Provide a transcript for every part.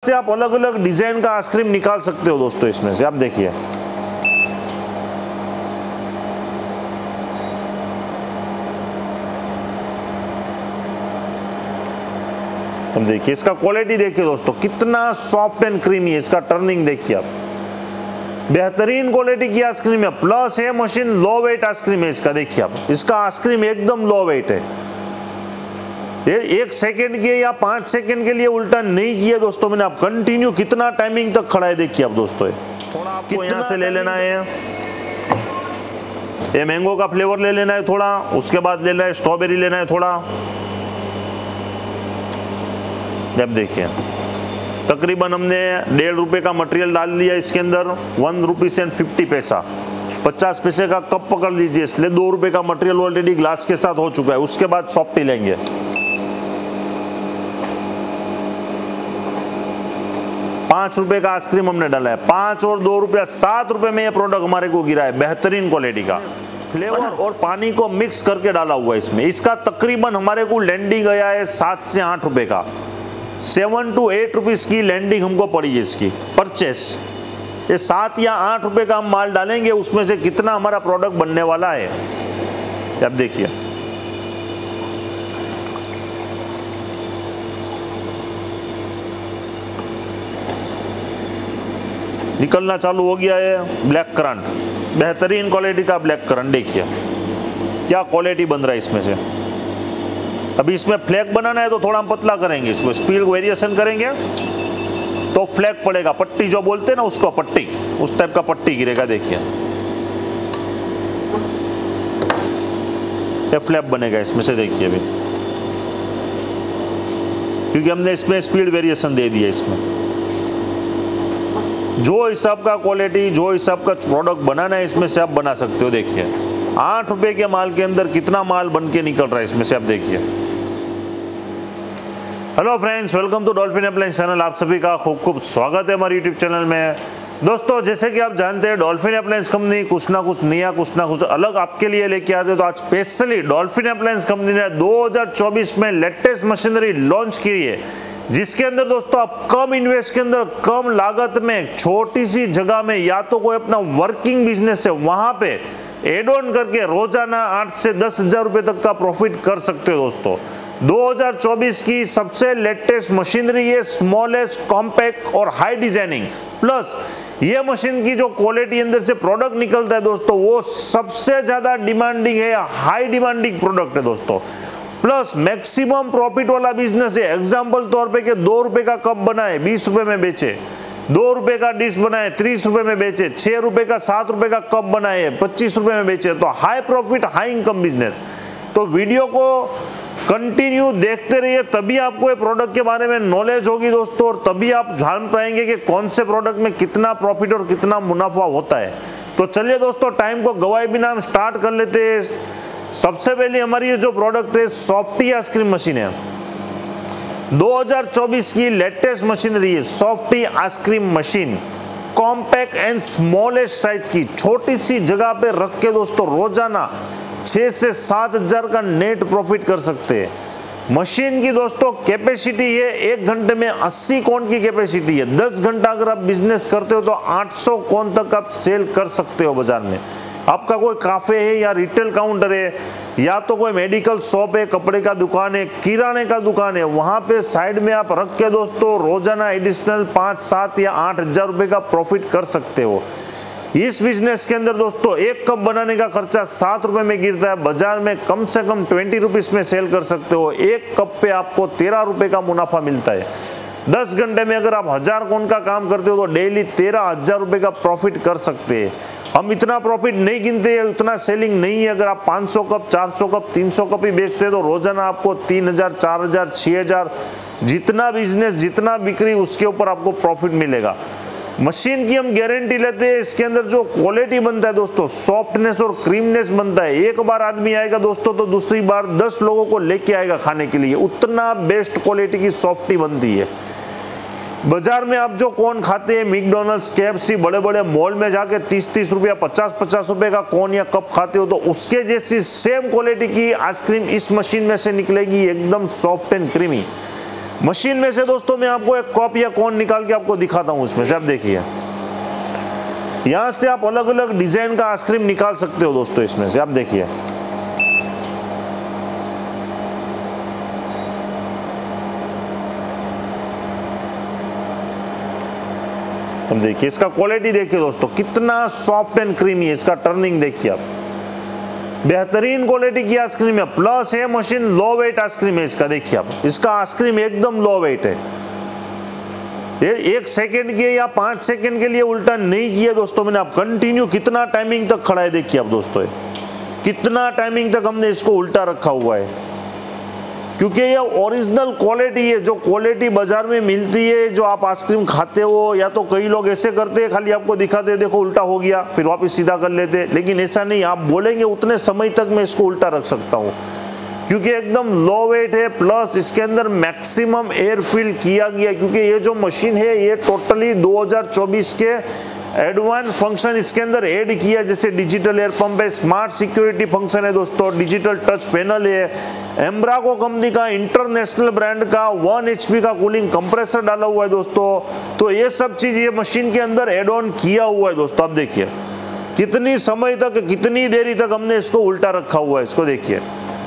से आप अलग अलग डिजाइन का आइसक्रीम निकाल सकते हो दोस्तों इसमें से। आप देखिए, अब देखिए इसका क्वालिटी देखिए दोस्तों, कितना सॉफ्ट एंड क्रीमी है। इसका टर्निंग देखिए आप, बेहतरीन क्वालिटी की आइसक्रीम है। प्लस है मशीन लो वेट आइसक्रीम है इसका। देखिए आप, इसका आइसक्रीम एकदम लो वेट है। ये 1 सेकंड के या 5 सेकंड के लिए उल्टा नहीं किया दोस्तों मैंने। आप कंटिन्यू कितना टाइमिंग तक खड़ा है देखिए आप दोस्तों। थोड़ा आपको यहाँ से ले लेना है, ये मैंगो का फ्लेवर ले लेना है थोड़ा, उसके बाद लेना है स्ट्रॉबेरी लेना है थोड़ा। अब देखिए तकरीबन हमने 1.5 रुपए का मटेरियल डाल लिया इसके अंदर, 1 रुपीज एंड 50 पैसा। 50 पैसे का कप पकड़ लीजिए, इसलिए 2 रुपए का मटेरियल ऑलरेडी ग्लास के साथ हो चुका है। उसके बाद सॉफ्टी लेंगे। ₹5 का आइसक्रीम हमने डाला है, 5 और 2 रुपया 7 रुपए में ये प्रोडक्ट हमारे को गिरा है, बेहतरीन क्वालिटी का। फ्लेवर और पानी को मिक्स करके डाला हुआ है इसमें। इसका तकरीबन हमारे को लैंडिंग गया है 7 से 8 रुपए का। 7 to 8 रुपीज की लैंडिंग हमको पड़ी है इसकी परचेस। ये 7 या 8 रुपए का हम माल डालेंगे, उसमें से कितना हमारा प्रोडक्ट बनने वाला है अब देखिए। निकलना चालू हो गया है ब्लैक करंट, बेहतरीन क्वालिटी का ब्लैक करंट। देखिए क्या क्वालिटी बन रहा है इसमें से। अभी इसमें फ्लैग बनाना है तो थोड़ा हम पतला करेंगे इसको, स्पीड वेरिएशन करेंगे तो फ्लैग पड़ेगा। पट्टी जो बोलते हैं ना उसको, पट्टी, उस टाइप का पट्टी गिरेगा। देखिए ये फ्लैग बनेगा इसमें से। देखिए अभी क्योंकि हमने इसमें स्पीड वेरिएशन दे दिया इसमें। जो हिसाब का क्वालिटी, जो हिसाब का प्रोडक्ट बनाना है इसमें से आप बना सकते हो। देखिए 8 रुपए के माल के अंदर कितना माल बन के निकल रहा है इसमें से आप देखिए। Hello friends, welcome to Dolphin appliance channel. आप सभी का खूब खूब स्वागत है हमारे यूट्यूब चैनल में। दोस्तों जैसे कि आप जानते हैं डॉल्फिन अप्लायंस कंपनी कुछ ना कुछ नया, कुछ ना कुछ अलग आपके लिए लेके आते हैं। तो आज स्पेशली डॉल्फिन अप्लायंस कंपनी ने 2024 में लेटेस्ट मशीनरी लॉन्च की है, जिसके अंदर दोस्तों आप कम इन्वेस्ट के अंदर, कम लागत में, छोटी सी जगह में, या तो कोई अपना वर्किंग बिजनेस है वहां पे एड ऑन करके रोजाना 8 से 10 हजार रुपए तक का प्रॉफिट कर सकते हो दोस्तों। 2024 की सबसे लेटेस्ट मशीनरी है, स्मॉलेस्ट, कॉम्पैक्ट और हाई डिजाइनिंग। प्लस ये मशीन की जो क्वालिटी अंदर से प्रोडक्ट निकलता है दोस्तों, वो सबसे ज्यादा डिमांडिंग है, हाई डिमांडिंग प्रोडक्ट है दोस्तों। प्लस मैक्सिमम प्रॉफिट वाला बिजनेस है। एग्जांपल तौर पे कि 2 रुपए का कप बनाए 20 रुपए में बेचे, 2 रुपए का डिश बनाए 30 रुपए में बेचे, 6 रुपए का 7 रुपए का कप बनाए 25 रुपए में बेचे, तो high profit, high income business. तो वीडियो को कंटिन्यू देखते रहिए, तभी आपको ये प्रोडक्ट के बारे में नॉलेज होगी दोस्तों, और तभी आप जान पाएंगे कि कौन से प्रोडक्ट में कितना प्रॉफिट और कितना मुनाफा होता है। तो चलिए दोस्तों, टाइम को गवाए बिना हम स्टार्ट कर लेते हैं। सबसे पहले हमारी ये जो प्रोडक्ट है सॉफ्टी आइसक्रीम मशीन है, 2024 की लेटेस्ट मशीनरी है softy ice cream machine. Compact and smallest size की, छोटी सी जगह पे रख के दोस्तों रोजाना 6 से 7 हजार का नेट प्रॉफिट कर सकते हैं। मशीन की दोस्तों कैपेसिटी है 1 घंटे में 80 कोन की कैपेसिटी है। 10 घंटा अगर आप बिजनेस करते हो तो 800 कोन तक आप सेल कर सकते हो बाजार में। आपका कोई काफे है या रिटेल काउंटर है, या तो कोई मेडिकल शॉप है, कपड़े का दुकान है, किराने का दुकान है, वहां पे साइड में आप रख के दोस्तों रोजाना एडिशनल 5, 7 या 8 हजार रुपए का प्रॉफिट कर सकते हो। इस बिजनेस के अंदर दोस्तों 1 कप बनाने का खर्चा 7 रुपए में गिरता है। बाजार में कम से कम 20 रुपीज में सेल कर सकते हो। 1 कप पे आपको 13 रुपए का मुनाफा मिलता है। 10 घंटे में अगर आप 1000 कोन का काम करते हो तो डेली 13,000 रुपए का प्रॉफिट कर सकते हैं। हम इतना प्रॉफिट नहीं गिनते हैं, उतना सेलिंग नहीं है। अगर आप 500 कप, 400 कप, 300 कप ही बेचते हैं तो रोजाना आपको 3000, 4000, 6000, जितना बिजनेस, जितना बिक्री, उसके ऊपर आपको प्रॉफिट मिलेगा। मशीन की हम गारंटी लेते हैं, इसके अंदर जो क्वालिटी बनता है दोस्तों, सॉफ्टनेस और क्रीमनेस बनता है। एक बार आदमी आएगा दोस्तों तो दूसरी बार 10 लोगों को लेके आएगा खाने के लिए, उतना बेस्ट क्वालिटी की सॉफ्टी बनती है। बाजार में आप जो कॉर्न खाते हैं, मैकडॉनल्ड्स, केएफसी, बड़े बड़े मॉल में जाके 30-30 रुपया, 50-50 रुपए का कॉर्न या कप खाते हो, तो उसके जैसी सेम क्वालिटी की आइसक्रीम इस मशीन में से निकलेगी, एकदम सॉफ्ट एंड क्रीमी। मशीन में से दोस्तों मैं आपको एक कप या कोन निकाल के आपको दिखाता हूं। इसमें से आप देखिए, यहां से आप अलग अलग डिजाइन का आइसक्रीम निकाल सकते हो दोस्तों। इसमें से आप देखिए, अब देखिए इसका क्वालिटी देखिए दोस्तों, कितना सॉफ्ट एंड क्रीमी है। इसका टर्निंग देखिए आप, बेहतरीन क्वालिटी की आइसक्रीम है। प्लस है मशीन लो वेट आइसक्रीम है इसका। देखिए आप, इसका आइसक्रीम एकदम लो वेट है। ये 1 सेकंड के या 5 सेकंड के लिए उल्टा नहीं किया दोस्तों मैंने। आप कंटिन्यू कितना टाइमिंग तक खड़ा है देखिए आप दोस्तों, कितना टाइमिंग तक हमने इसको उल्टा रखा हुआ है, क्योंकि ये ओरिजिनल क्वालिटी है। जो क्वालिटी बाजार में मिलती है, जो आप आइसक्रीम खाते हो, या तो कई लोग ऐसे करते हैं, खाली आपको दिखाते हैं देखो उल्टा हो गया, फिर वापस सीधा कर लेते, लेकिन ऐसा नहीं। आप बोलेंगे उतने समय तक मैं इसको उल्टा रख सकता हूँ, क्योंकि एकदम लो वेट है। प्लस इसके अंदर मैक्सिमम एयर फिल किया गया, क्योंकि ये जो मशीन है ये टोटली 2024 के एडवांस फंक्शन इसके अंदर ऐड किया, जैसे डिजिटल एयर पंप है, स्मार्ट सिक्योरिटी फंक्शन है दोस्तों, डिजिटल टच पैनल है, एम्ब्राको कंपनी का इंटरनेशनल ब्रांड का 1 HP का कूलिंग कंप्रेसर डाला हुआ है दोस्तों। तो ये सब चीज ये मशीन के अंदर एड ऑन किया हुआ है दोस्तों। आप देखिए कितनी समय तक, कितनी देरी तक हमने इसको उल्टा रखा हुआ है। इसको देखिए,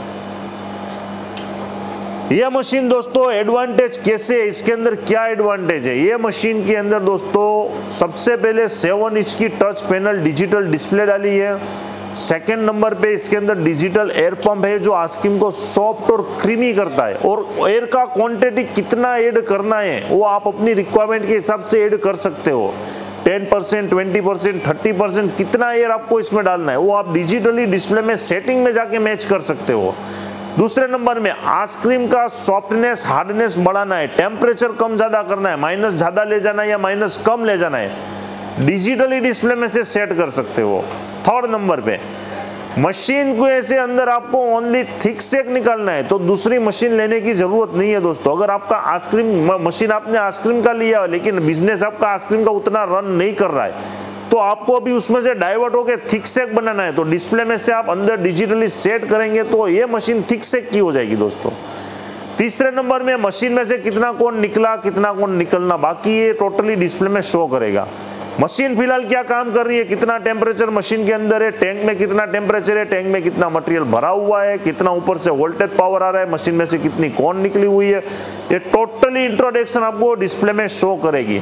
यह मशीन दोस्तों एडवांटेज कैसे है, इसके अंदर क्या एडवांटेज है। ये मशीन के अंदर दोस्तों सबसे पहले 7 इंच की टच पैनल डिजिटल डिस्प्ले डाली है। सेकंड नंबर पे इसके अंदर डिजिटल एयर पंप है, जो आइसक्रीम को सॉफ्ट और क्रीमी करता है। और एयर का क्वांटिटी कितना ऐड करना है वो आप अपनी रिक्वायरमेंट के हिसाब से ऐड कर सकते हो। 10%, 20%, 30%, कितना एयर आपको इसमें डालना है वो आप डिजिटली डिस्प्ले में सेटिंग में जाके मैच कर सकते हो। दूसरे नंबर में आइसक्रीम का सॉफ्टनेस, हार्डनेस बढ़ाना है, टेम्परेचर कम ज्यादा करना है, माइनस ज्यादा ले जाना है या माइनस कम ले जाना है, डिजिटली डिस्प्ले में से सेट कर सकते हो। थर्ड नंबर पे मशीन को ऐसे अंदर आपको ओनली थिक सेक निकालना है, तो दूसरी मशीन लेने की जरूरत नहीं है दोस्तों। अगर आपका आइसक्रीम मशीन आपने आइसक्रीम का लिया लेकिन बिजनेस आपका आइसक्रीम का उतना रन नहीं कर रहा है, तो आपको अभी उसमें से डाइवर्ट होकर थिक सेक बनाना है, तो डिस्प्ले में से आप अंदर डिजिटली सेट करेंगे तो ये मशीन थिक सेक की हो जाएगी दोस्तों। तीसरे नंबर में मशीन में से कितना कोण निकला, कितना कोण निकलना बाकी है, टोटली डिस्प्ले में शो करेगा। मशीन फिलहाल क्या काम कर रही है, कितना टेम्परेचर मशीन के अंदर है, टैंक में कितना टेम्परेचर है, टैंक में कितना मटेरियल भरा हुआ है, कितना ऊपर से वोल्टेज पावर आ रहा है, मशीन में से कितनी कोण निकली हुई है, ये टोटली इंट्रोडक्शन आपको डिस्प्ले में शो करेगी।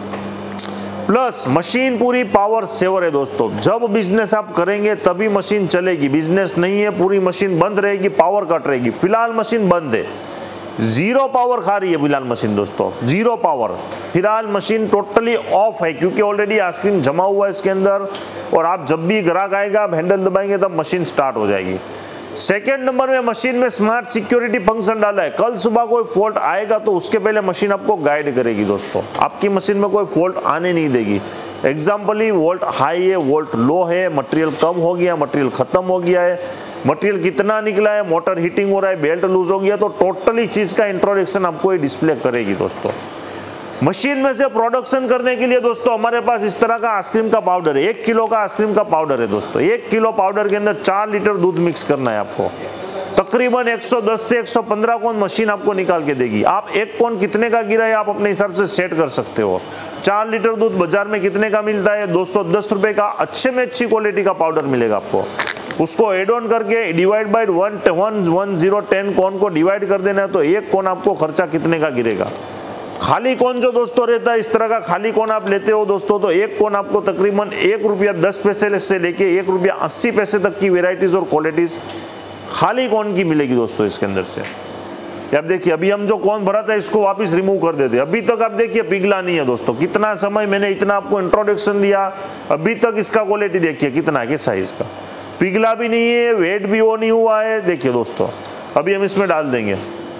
प्लस मशीन पूरी पावर सेवर है दोस्तों। जब बिजनेस आप करेंगे तभी मशीन चलेगी, बिजनेस नहीं है पूरी मशीन बंद रहेगी, पावर कट रहेगी। फिलहाल मशीन बंद है, 0 पावर खा रही है फिलहाल मशीन दोस्तों, 0 पावर। फिलहाल मशीन टोटली ऑफ है, क्योंकि ऑलरेडी आइसक्रीम जमा हुआ है इसके अंदर, और आप जब भी ग्राहक आएगा आप हैंडल दबाएंगे तब मशीन स्टार्ट हो जाएगी। सेकेंड नंबर में मशीन में स्मार्ट सिक्योरिटी फंक्शन डाला है। कल सुबह कोई फॉल्ट आएगा तो उसके पहले मशीन आपको गाइड करेगी दोस्तों, आपकी मशीन में कोई फॉल्ट आने नहीं देगी। एग्जाम्पली वोल्ट हाई है, वोल्ट लो है, मटेरियल कम हो गया, मटेरियल खत्म हो गया है, मटेरियल कितना निकला है, मोटर हीटिंग हो रहा है, बेल्ट लूज हो गया, तो टोटली चीज का इंट्रोडक्शन आपको ये डिस्प्ले करेगी दोस्तों। मशीन में से प्रोडक्शन करने के लिए दोस्तों हमारे पास इस तरह का आइसक्रीम का पाउडर है, 1 किलो का आइसक्रीम का पाउडर है दोस्तों। 1 किलो पाउडर के अंदर 4 लीटर दूध मिक्स करना है आपको। तकरीबन 110 से 115 कोन मशीन आपको निकाल के देगी। आप एक कोन कितने का गिरा है आप अपने हिसाब से सेट कर सकते हो। 4 लीटर दूध बाजार में कितने का मिलता है, 210 रुपए का अच्छे में अच्छी क्वालिटी का पाउडर मिलेगा आपको। उसको एड ऑन करके डिवाइड बाय 1010 कोन को डिवाइड कर देना है, तो एक कोन आपको खर्चा कितने का गिरेगा। खाली कोन जो दोस्तों रहता है, इस तरह का खाली कोन आप लेते हो दोस्तों, तो एक कोन आपको तकरीबन ₹1.10 से लेके ₹1.80 तक की वेराइटीज और क्वालिटीज खाली कोन की मिलेगी दोस्तों इसके अंदर से। अब देखिए अभी हम जो कोन भरा था इसको वापस रिमूव कर देते, अभी तक आप देखिए पिघला नहीं है दोस्तों। कितना समय मैंने इतना आपको इंट्रोडक्शन दिया, अभी तक इसका क्वालिटी देखिए कितना है, किस साइज का, पिघला भी नहीं है, वेट भी वो नहीं हुआ है। देखिए दोस्तों अभी हम इसमें डाल देंगे,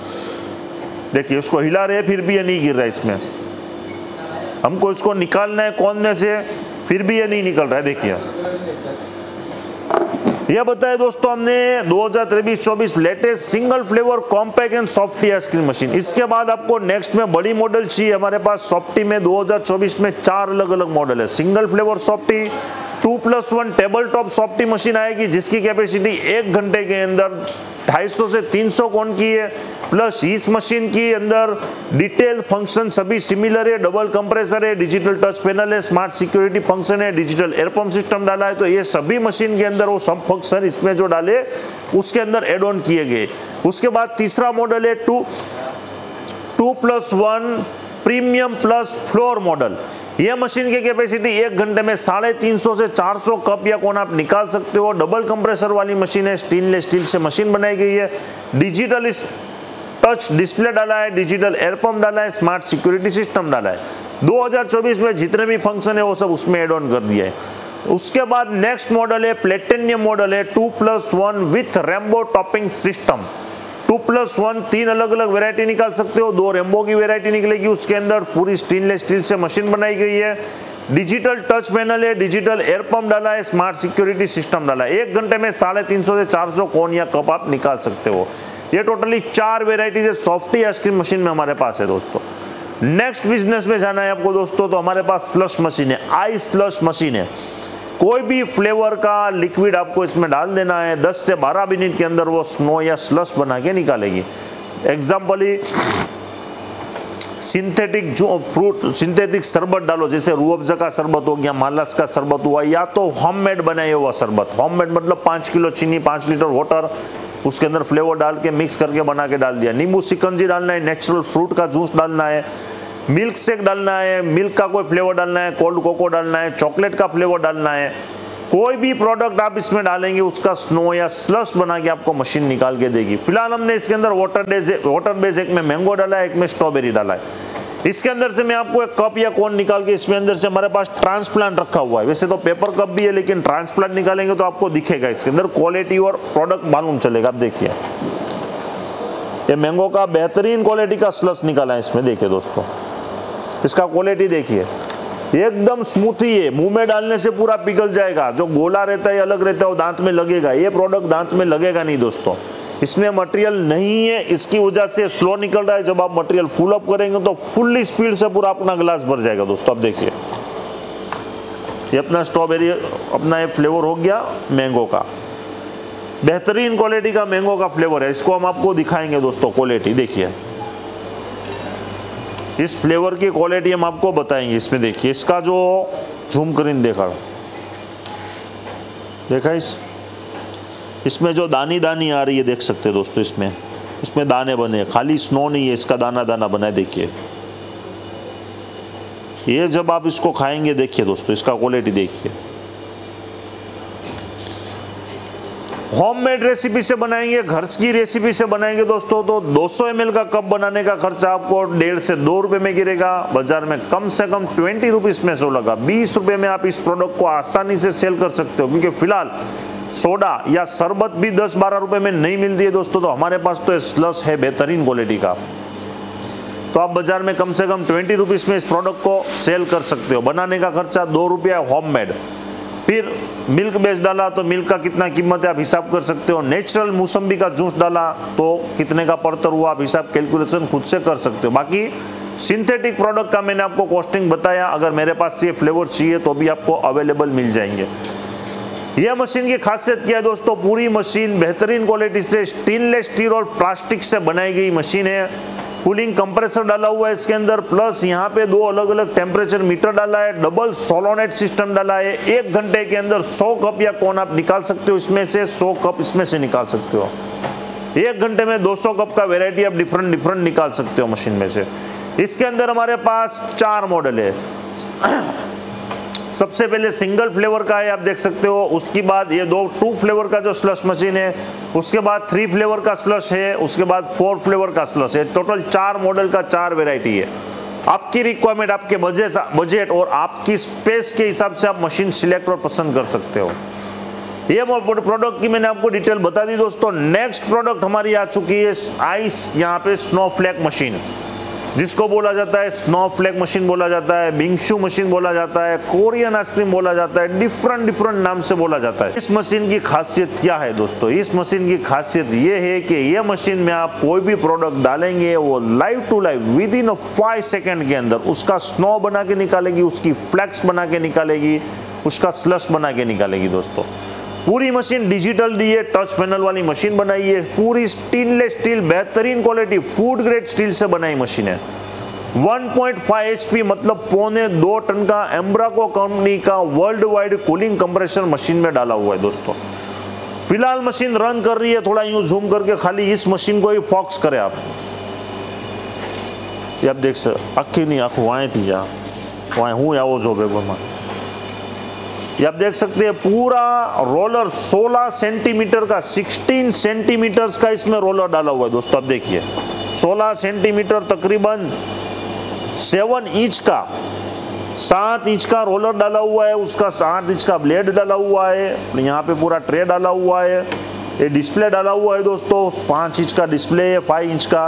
देखिए इसको हिला रहे फिर भी ये नहीं गिर रहा है इसमें। हमको इसको निकालना है कोन में से, फिर भी ये नहीं निकल रहा है। देखिए यह बताया दोस्तों हमने 2023-24 latest single flavour compact and softy ice cream machine. इसके बाद आपको नेक्स्ट में बड़ी मॉडल चाहिए, हमारे पास सॉफ्टी में 2024 में 4 अलग अलग मॉडल है। Single flavour softy, 2+1 table top softy machine आएगी जिसकी कैपेसिटी 1 घंटे के अंदर 250 से 300 कोन की है। प्लस इस मशीन के अंदर डिटेल फंक्शन सभी सिमिलर है, डबल कंप्रेसर है, डिजिटल टच पैनल है, स्मार्ट सिक्योरिटी फंक्शन है, डिजिटल एयर पंप सिस्टम डाला है। तो ये सभी मशीन के अंदर वो सब फंक्शन इसमें जो डाले उसके अंदर एड ऑन किए गए। उसके बाद तीसरा मॉडल है 2+1 प्रीमियम प्लस फ्लोर मॉडल। यह मशीन की कैपेसिटी 1 घंटे में 350 से 400 कप या कोन आप निकाल सकते हो। डबल कंप्रेसर वाली मशीन है, स्टेनलेस स्टील से मशीन बनाई गई है, डिजिटल टच डिस्प्ले डाला है, डिजिटल एयर पंप डाला है, स्मार्ट सिक्योरिटी सिस्टम डाला है। 2024 में जितने भी फंक्शन है वो सब उसमें एड ऑन कर दिया है। उसके बाद नेक्स्ट मॉडल है प्लेटिनियम मॉडल है 2+1 विथ रेम्बो टॉपिंग सिस्टम। 2+1 3 अलग अलग वैरायटी निकाल सकते हो, 2 रेम्बो की वैरायटी निकलेगी। उसके अंदर पूरी स्टेनलेस स्टील से मशीन बनाई गई है, डिजिटल टच पैनल है, डिजिटल एयर पंप डाला है, स्मार्ट सिक्योरिटी सिस्टम डाला है। 1 घंटे में 350 से 400 कोन या कप आप निकाल सकते हो। ये टोटली 4 वेराइटीज है सॉफ्टी आइसक्रीम मशीन में हमारे पास है दोस्तों। नेक्स्ट बिजनेस में जाना है आपको दोस्तों, तो हमारे पास स्लश मशीन है, आइस स्लश मशीन है। कोई भी फ्लेवर का लिक्विड आपको इसमें डाल देना है, 10 से 12 मिनट के अंदर वो स्नो या स्लश बना के निकालेगी। एग्जाम्पल सिंथेटिक जो फ्रूट सिंथेटिक शरबत डालो, जैसे रूह अफ़ज़ा का शरबत हो गया, मालस का शरबत हुआ, या तो होममेड बनाए हुआ शरबत। होममेड मतलब 5 किलो चीनी, 5 लीटर वाटर, उसके अंदर फ्लेवर डाल के मिक्स करके बना के डाल दिया। नींबू शिकंजी डालना है, नेचुरल फ्रूट का जूस डालना है, मिल्क शेक डालना है, मिल्क का कोई फ्लेवर डालना है, कोल्ड कोको डालना है, चॉकलेट का फ्लेवर डालना है। कोई भी प्रोडक्ट आप इसमें डालेंगे उसका स्नो या स्लश बना के आपको मशीन निकाल के देगी। फिलहाल हमने इसके अंदर वाटर बेस एक में मैंगो डाला है, एक में स्ट्रॉबेरी डाला है। इसके अंदर से मैं आपको एक कप या कोन निकाल के इसमें अंदर से हमारे पास ट्रांसप्लांट रखा हुआ है। वैसे तो पेपर कप भी है, लेकिन ट्रांसप्लांट निकालेंगे तो आपको दिखेगा इसके अंदर क्वालिटी और प्रोडक्ट मालूम चलेगा। आप देखिए, ये मैंगो का बेहतरीन क्वालिटी का स्लश निकाला है इसमें। देखिए दोस्तों, इसका क्वालिटी देखिए, एकदम स्मूथ ही है, मुंह में डालने से पूरा पिघल जाएगा। जो गोला रहता है अलग रहता है, वो दांत में लगेगा। ये प्रोडक्ट दांत में लगेगा नहीं दोस्तों। इसमें मटेरियल नहीं है, इसकी वजह से स्लो निकल रहा है। जब आप मटेरियल फुल अप करेंगे तो फुल्ली स्पीड से पूरा अपना गिलास भर जाएगा दोस्तों। आप देखिए, ये अपना स्ट्रॉबेरी, अपना ये फ्लेवर हो गया मैंगो का, बेहतरीन क्वालिटी का मैंगो का फ्लेवर है। इसको हम आपको दिखाएंगे दोस्तों, क्वालिटी देखिए, इस फ्लेवर की क्वालिटी हम आपको बताएंगे। इसमें देखिए, इसका जो झूम करीन देखा इसमें जो दानी दानी आ रही है, देख सकते हैं दोस्तों। इसमें दाने बने हैं, खाली स्नो नहीं है, इसका दाना दाना बना है। देखिए, ये जब आप इसको खाएंगे, देखिए दोस्तों, इसका क्वालिटी देखिए। होममेड रेसिपी से बनाएंगे, घर की रेसिपी से बनाएंगे दोस्तों, तो 200 ml का कप बनाने का खर्चा आपको 1.5 से 2 रुपए में गिरेगा। बाजार में कम से कम 20 रुपीज में सो लगा, 20 रुपए में आप इस प्रोडक्ट को आसानी से सेल कर सकते हो। क्योंकि फिलहाल सोडा या शरबत भी 10-12 रुपए में नहीं मिलती है दोस्तों, तो हमारे पास तो स्लश है बेहतरीन क्वालिटी का। तो आप बाजार में कम से कम 20 रुपीज में इस प्रोडक्ट को सेल कर सकते हो। बनाने का खर्चा 2 रुपया होममेड। फिर मिल्क बेस डाला तो मिल्क का कितना कीमत है आप हिसाब कर सकते हो। नेचुरल मौसम्बी का जूस डाला तो कितने का पड़ता हुआ, आप हिसाब कैलकुलेशन खुद से कर सकते हो। बाकी सिंथेटिक प्रोडक्ट का मैंने आपको कॉस्टिंग बताया। अगर मेरे पास ये फ्लेवर चाहिए तो भी आपको अवेलेबल मिल जाएंगे। यह मशीन की खासियत क्या है दोस्तों, पूरी मशीन बेहतरीन क्वालिटी से स्टेनलेस स्टील और प्लास्टिक से बनाई गई मशीन है। कूलिंग कंप्रेसर डाला हुआ है इसके अंदर, प्लस यहाँ पे 2 अलग अलग टेम्परेचर मीटर डाला है, डबल सोलोनेट सिस्टम डाला है। 1 घंटे के अंदर 100 कप या कोन आप निकाल सकते हो इसमें से, 100 कप इसमें से निकाल सकते हो। 1 घंटे में 200 कप का वेराइटी आप डिफरेंट निकाल सकते हो मशीन में से। इसके अंदर हमारे पास 4 मॉडल है। सबसे पहले सिंगल फ्लेवर का है, आप देख सकते हो। उसके बाद ये 2 फ्लेवर का जो स्लश मशीन है, उसके बाद 3 फ्लेवर का स्लश है, उसके बाद 4 फ्लेवर का स्लश है। टोटल 4 मॉडल का 4 वेराइटी है। आपकी रिक्वायरमेंट, आपके बजट और आपकी स्पेस के हिसाब से आप मशीन सिलेक्ट और पसंद कर सकते हो। ये प्रोडक्ट की मैंने आपको डिटेल बता दी दोस्तों। नेक्स्ट प्रोडक्ट हमारी आ चुकी है आइस, यहाँ पे स्नोफ्लेक मशीन, जिसको बोला जाता है स्नोफ्लेक मशीन बोला जाता है, बिंगशू मशीन बोला जाता है, कोरियन आइसक्रीम बोला जाता है, डिफरेंट नाम से बोला जाता है। इस मशीन की खासियत क्या है दोस्तों, इस मशीन की खासियत ये है कि ये मशीन में आप कोई भी प्रोडक्ट डालेंगे वो live to live within 5 second के अंदर उसका स्नो बना के निकालेगी, उसकी फ्लैक्स बना के निकालेगी, उसका स्लश बना के निकालेगी दोस्तों। पूरी मशीन डिजिटल दी है, टच पैनल वाली मशीन बनाई है, पूरी स्टेनलेस स्टील बेहतरीन क्वालिटी फूड ग्रेड स्टील से बनाई मशीन है। 1.5 HP मतलब 1.25 टन का एम्ब्राको कंपनी का world wide cooling compressor machine में डाला हुआ है दोस्तों। फिलहाल मशीन रन कर रही है, थोड़ा यूं जूम करके खाली इस मशीन को ही फोकस करें आप। ये आप देख सकते आखी नहीं आखू वहाँ थी जा वहाँ हूँ या वो जो बेगो में ये आप देख सकते हैं पूरा रोलर 16 सेंटीमीटर का 16 सेंटीमीटर का इसमें रोलर डाला हुआ है दोस्तों। आप देखिए 16 सेंटीमीटर तकरीबन 7 इंच का 7 इंच का रोलर डाला हुआ है, उसका 7 इंच का ब्लेड डाला हुआ है, यहाँ पे पूरा ट्रे डाला हुआ है, ये डिस्प्ले डाला हुआ है दोस्तों, 5 इंच का डिस्प्ले है, 5 इंच का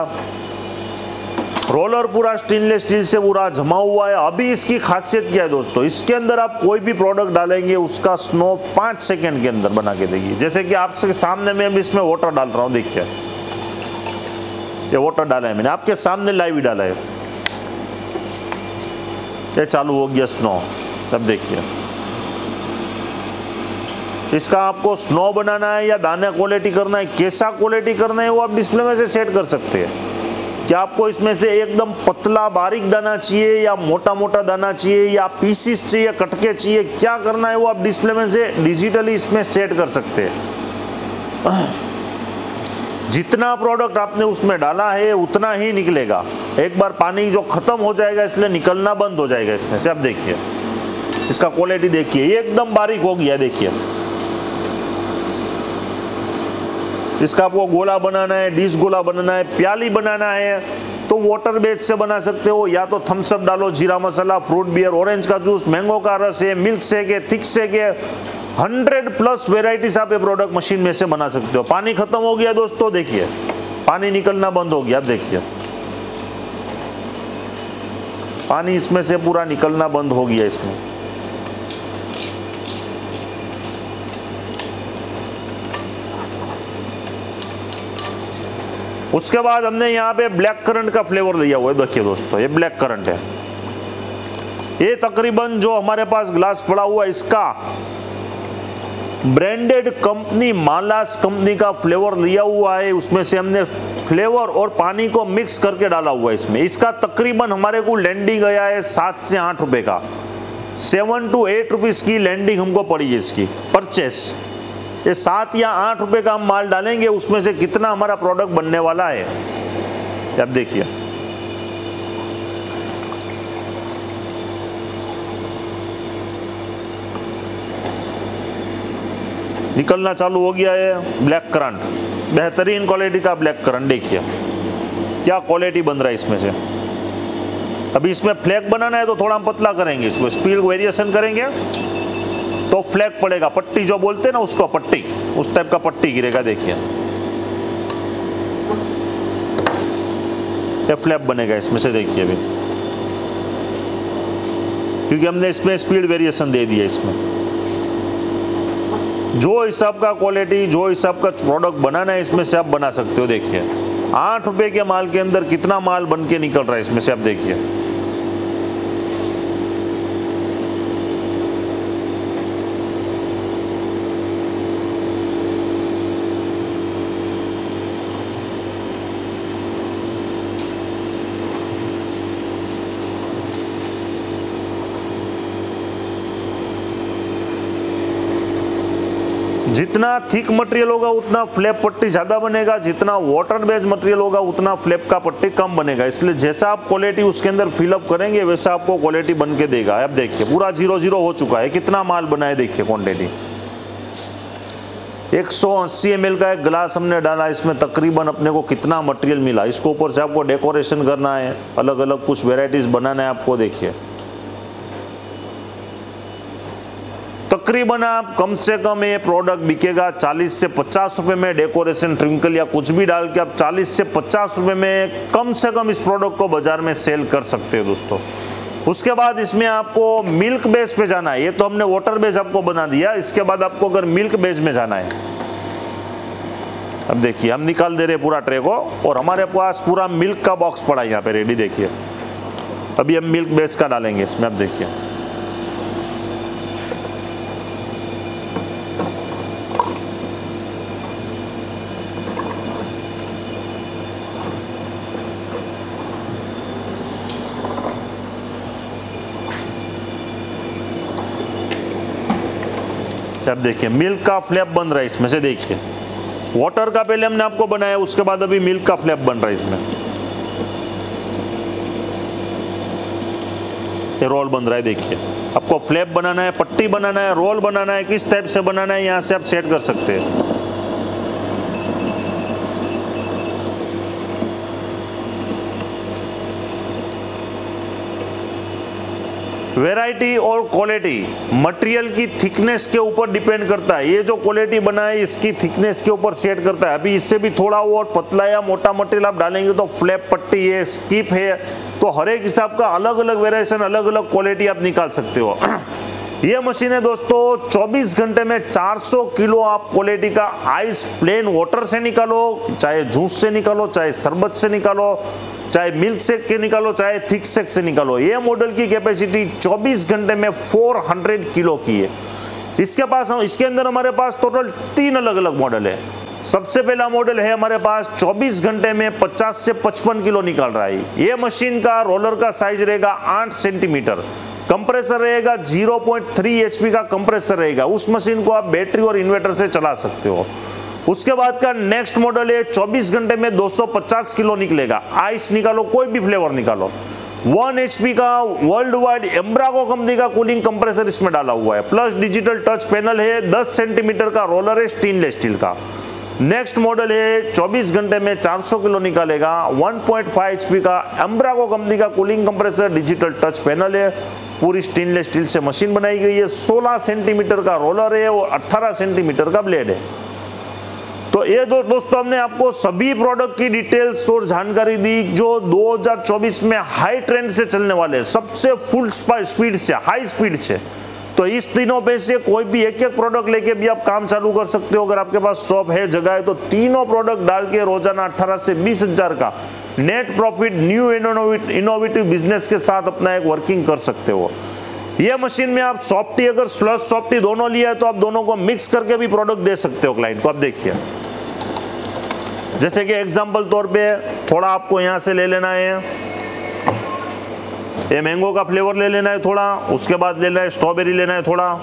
रोलर पूरा स्टेनलेस स्टील से पूरा जमा हुआ है। अभी इसकी खासियत क्या है दोस्तों, इसके अंदर आप कोई भी प्रोडक्ट डालेंगे उसका स्नो 5 सेकंड के अंदर बना के देगी। जैसे कि आपके सामने मैं इसमें वाटर डाल रहा हूँ, देखिए ये वाटर डाला है मैंने आपके सामने लाइव ही डाला है, ये चालू हो गया स्नो। अब देखिए इसका आपको स्नो बनाना है या दाना क्वालिटी करना है, कैसा क्वालिटी करना है वो आप डिस्प्ले में से सेट कर सकते हैं। क्या आपको इसमें से एकदम पतला बारीक दाना चाहिए या मोटा मोटा दाना चाहिए या पीसीस चाहिए, कटके चाहिए, क्या करना है वो आप डिस्प्ले में से डिजिटली इसमें सेट कर सकते हैं। जितना प्रोडक्ट आपने उसमें डाला है उतना ही निकलेगा। एक बार पानी जो खत्म हो जाएगा इसलिए निकलना बंद हो जाएगा इसमें से। आप देखिए इसका क्वालिटी देखिए एकदम बारीक हो गया। देखिए इसका आपको गोला बनाना है, डिश गोला बनाना है, प्याली बनाना है तो वाटर बेस से बना सकते हो, या तो थम्स अप डालो, जीरा मसाला, फ्रूट बियर, ऑरेंज का जूस, मैंगो का रस है, मिल्क शेक है, थिक शेक है, 100+ वेराइटीज आप ये प्रोडक्ट मशीन में से बना सकते हो। पानी खत्म हो गया दोस्तों, देखिए पानी निकलना बंद हो गया। आप देखिए पानी इसमें से पूरा निकलना बंद हो गया इसमें। उसके बाद हमने यहाँ पे ब्लैक करंट का फ्लेवर लिया हुआ है। देखिए दोस्तों ये ब्लैक करंट है, ये तकरीबन जो हमारे पास ग्लास पड़ा हुआ है इसका ब्रांडेड कंपनी मालास कंपनी का फ्लेवर लिया हुआ है। उसमें से हमने फ्लेवर और पानी को मिक्स करके डाला हुआ है इसमें। इसका तकरीबन हमारे को लैंडिंग गया है 7 से 8 रुपए का, 7 to 8 रुपीज की लैंडिंग हमको पड़ी है इसकी परचेस। ये 7 या 8 रुपए का हम माल डालेंगे, उसमें से कितना हमारा प्रोडक्ट बनने वाला है अब देखिए। निकलना चालू हो गया है ब्लैक करंट, बेहतरीन क्वालिटी का ब्लैक करंट। देखिए क्या क्वालिटी बन रहा है इसमें से। अभी इसमें फ्लैग बनाना है तो थोड़ा हम पतला करेंगे इसको, स्पीड वेरिएशन करेंगे तो फ्लैग पड़ेगा, पट्टी जो बोलते हैं ना उसको, पट्टी उस टाइप का पट्टी गिरेगा। देखिए ये फ्लैप बनेगा इसमें से। देखिए अभी क्योंकि हमने इसमें स्पीड वेरिएशन दे दिया इसमें। जो हिसाब का क्वालिटी, जो हिसाब का प्रोडक्ट बनाना है इसमें से आप बना सकते हो। देखिए 8 रुपए के माल के अंदर कितना माल बन के निकल रहा है इसमें से, आप देखिए। जितना थिक मटेरियल होगा उतना फ्लैप पट्टी ज़्यादा बनेगा, जितना वाटर बेस्ड मटेरियल होगा उतना फ्लैप का पट्टी कम बनेगा। इसलिए जैसा आप क्वालिटी उसके अंदर फिलअप करेंगे वैसा आपको क्वालिटी बन के देगा। अब देखिए पूरा 0-0 हो चुका है। कितना माल बना है देखिए क्वांटिटी। 180 ml का एक गिलास हमने डाला, इसमें तकरीबन अपने को कितना मटेरियल मिला। इसको ऊपर से आपको डेकोरेशन करना है, अलग अलग कुछ वेराइटीज़ बनाना है आपको। देखिए तकरीबन आप कम से कम ये प्रोडक्ट बिकेगा 40 से 50 रुपए में। डेकोरेशन ट्रिंकल या कुछ भी डाल के आप 40 से 50 रुपए में कम से कम इस प्रोडक्ट को बाजार में सेल कर सकते हो दोस्तों। उसके बाद इसमें आपको मिल्क बेस पे जाना है। ये तो हमने वाटर बेस आपको बना दिया, इसके बाद आपको अगर मिल्क बेस में जाना है, अब देखिए हम निकाल दे रहे पूरा ट्रे को और हमारे पास पूरा मिल्क का बॉक्स पड़ा है यहाँ पे रेडी। देखिए अभी हम मिल्क बेस का डालेंगे इसमें। अब देखिए अब देखिए मिल्क का फ्लैप बन रहा है इसमें से, देखिए वाटर का पहले हमने आपको बनाया, उसके बाद अभी मिल्क का फ्लैप बन रहा है इसमें। ये रोल बन रहा है, देखिए आपको फ्लैप बनाना है, पट्टी बनाना है, रोल बनाना है, किस टाइप से बनाना है यहाँ से आप सेट कर सकते हैं। वैरायटी और क्वालिटी मटेरियल की थिकनेस के ऊपर डिपेंड करता है। ये जो क्वालिटी बना है इसकी थिकनेस के ऊपर सेट करता है। अभी इससे भी थोड़ा और पतला या मोटा मटेरियल आप डालेंगे तो फ्लैप पट्टी है, स्किप है, तो हर एक हिसाब का अलग अलग वेरिएशन, अलग अलग क्वालिटी आप निकाल सकते हो। ये मशीन है दोस्तों 24 घंटे में 400 किलो आप क्वालिटी का आइस प्लेन वाटर से निकालो, चाहे जूस से निकालो, चाहे शरबत से निकालो, चाहे मिल्क शेक के निकालो, चाहे थिक शेक से निकालो। ये मॉडल की कैपेसिटी 24 घंटे में 400 किलो की है। इसके अंदर हमारे पास टोटल 3 अलग अलग मॉडल है। सबसे पहला मॉडल है हमारे पास 24 घंटे में 50 से 55 किलो निकाल रहा है। ये मशीन का रोलर का साइज रहेगा 8 सेंटीमीटर, कंप्रेसर रहेगा 0.3 HP का कंप्रेसर रहेगा। उस मशीन को आप बैटरी और इन्वर्टर से चला सकते हो। उसके बाद का नेक्स्ट मॉडल है 24 घंटे में 250 किलो निकलेगा। आइस निकालो, कोई भी फ्लेवर निकालो। 1 HP का वर्ल्ड वाइड एम्ब्राको कंपनी का कूलिंग कंप्रेसर इसमें डाला हुआ है, प्लस डिजिटल टच पैनल है, 10 सेंटीमीटर का रोलर है स्टेनलेस स्टील का। नेक्स्ट मॉडल है 24 घंटे में 400 किलो निकालेगा, 1.5 HP का एम्ब्राको कंपनी का cooling compressor, digital touch panel है, पूरी स्टेनलेस स्टील से मशीन बनाई गई है, 16 सेंटीमीटर का रोलर है और 18 सेंटीमीटर का ब्लेड है। तो ये दोस्तों हमने आपको सभी प्रोडक्ट की डिटेल्स और जानकारी दी जो 2024 में हाई ट्रेंड से चलने वाले हैं, सबसे फुल स्पीड से, हाई स्पीड से। तो इस तीनों पे से कोई भी एक एक प्रोडक्ट लेके भी आप काम चालू कर सकते हो। अगर आपके पास शॉप है, जगह है, तो तीनों प्रोडक्ट डाल के रोजाना 18 से 20 हजार का net profit new innovative business के साथ अपना एक वर्किंग कर सकते हो। ये मशीन में आप सॉफ्टी, अगर स्लश सॉफ्टी दोनों लिया है तो आप दोनों को मिक्स करके भी प्रोडक्ट दे सकते हो क्लाइंट को। आप देखिए, जैसे कि एग्जांपल तौर पे थोड़ा आपको यहां से ले लेना है, ये मैंगो का फ्लेवर ले लेना है थोड़ा, उसके बाद लेना है स्ट्रॉबेरी लेना है थोड़ा।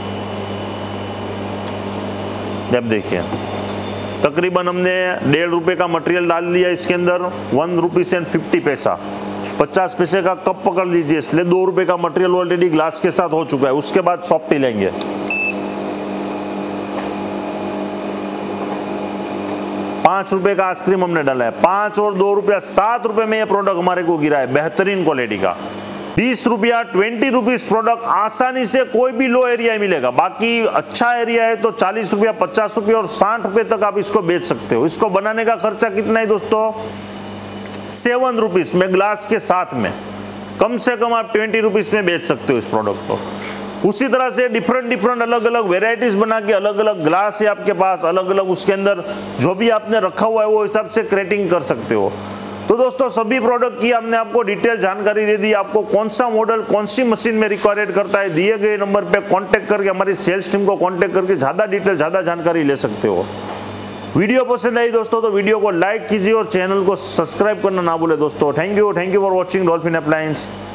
अब देखिए तकरीबन हमने 1.5 रुपए का मटेरियल डाल लिया इसके अंदर, 1.50 पैसा, 50 पैसे का कप पकड़ लीजिए, इसलिए 2 रुपए का मटेरियल ऑलरेडी ग्लास के साथ हो चुका है। उसके बाद सॉफ्टी लेंगे, ₹5 का आइसक्रीम हमने डाला है, 5 और 2 रुपया 7 रुपए में ये प्रोडक्ट हमारे को गिरा है, बेहतरीन क्वालिटी का। 20 रुपया 20 रुपीज प्रोडक्ट आसानी से कोई भी लो एरिया मिलेगा। बाकी अच्छा एरिया है तो 40 रुपया, 50 रुपया और 60 रुपए तक आप इसको बेच सकते हो। इसको बनाने का खर्चा कितना है दोस्तों? 7 रुपीज में ग्लास के साथ में, कम से कम आप 20 रुपीज में बेच सकते हो इस प्रोडक्ट को। उसी तरह से डिफरेंट अलग अलग वेराइटीज बना के, अलग अलग ग्लास है आपके पास, अलग अलग उसके अंदर जो भी आपने रखा हुआ है वो हिसाब से क्रेटिंग कर सकते हो। तो दोस्तों सभी प्रोडक्ट की हमने आपको डिटेल जानकारी दे दी। आपको कौन सा मॉडल कौन सी मशीन में रिक्वायर्ड करता है, दिए गए नंबर पे कांटेक्ट करके हमारी सेल्स टीम को कांटेक्ट करके ज्यादा डिटेल, ज्यादा जानकारी ले सकते हो। वीडियो पसंद आई दोस्तों तो वीडियो को लाइक कीजिए और चैनल को सब्सक्राइब करना ना भूले दोस्तों। Thank you for watching Dolphin appliance.